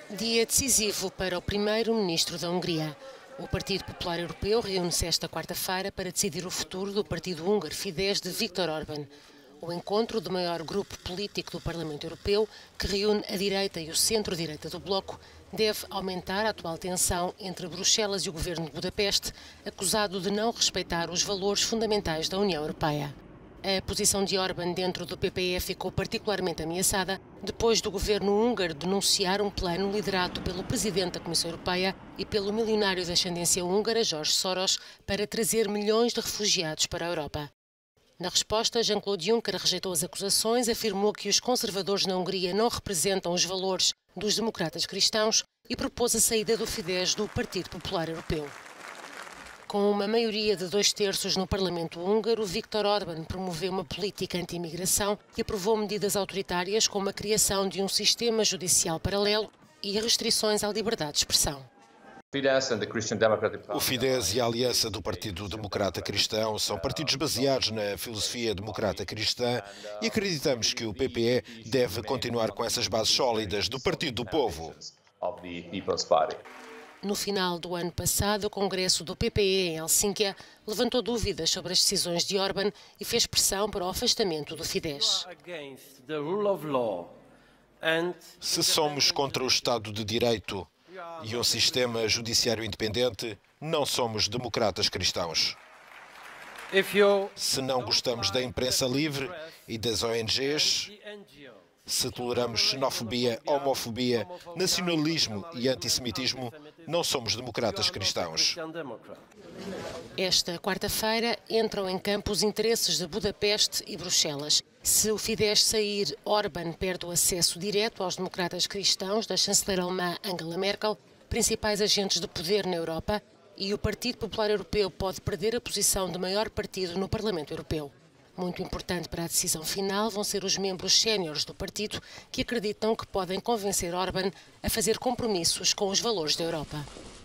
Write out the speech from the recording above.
Dia decisivo para o primeiro-ministro da Hungria. O Partido Popular Europeu reúne-se esta quarta-feira para decidir o futuro do partido húngaro Fidesz de Viktor Orbán. O encontro do maior grupo político do Parlamento Europeu, que reúne a direita e o centro-direita do bloco, deve aumentar a atual tensão entre Bruxelas e o governo de Budapeste, acusado de não respeitar os valores fundamentais da União Europeia. A posição de Orbán dentro do PPE ficou particularmente ameaçada depois do governo húngaro denunciar um plano liderado pelo presidente da Comissão Europeia e pelo milionário de ascendência húngara George Soros para trazer milhões de refugiados para a Europa. Na resposta, Jean-Claude Juncker rejeitou as acusações, afirmou que os conservadores na Hungria não representam os valores dos democratas cristãos e propôs a saída do Fidesz do Partido Popular Europeu. Com uma maioria de 2/3 no Parlamento húngaro, Viktor Orbán promoveu uma política anti-imigração e aprovou medidas autoritárias como a criação de um sistema judicial paralelo e restrições à liberdade de expressão. O Fidesz e a Aliança do Partido Democrata Cristão são partidos baseados na filosofia democrata cristã e acreditamos que o PPE deve continuar com essas bases sólidas do Partido do Povo. No final do ano passado, o Congresso do PPE em Helsínquia levantou dúvidas sobre as decisões de Orbán e fez pressão para o afastamento do Fidesz. Se somos contra o Estado de Direito e um sistema judiciário independente, não somos democratas cristãos. Se não gostamos da imprensa livre e das ONGs, se toleramos xenofobia, homofobia, nacionalismo e antissemitismo, não somos democratas cristãos. Esta quarta-feira entram em campo os interesses de Budapeste e Bruxelas. Se o Fidesz sair, Orbán perde o acesso direto aos democratas cristãos da chanceler alemã Angela Merkel, principais agentes de poder na Europa, e o Partido Popular Europeu pode perder a posição de maior partido no Parlamento Europeu. Muito importante para a decisão final vão ser os membros séniores do partido que acreditam que podem convencer Orbán a fazer compromissos com os valores da Europa.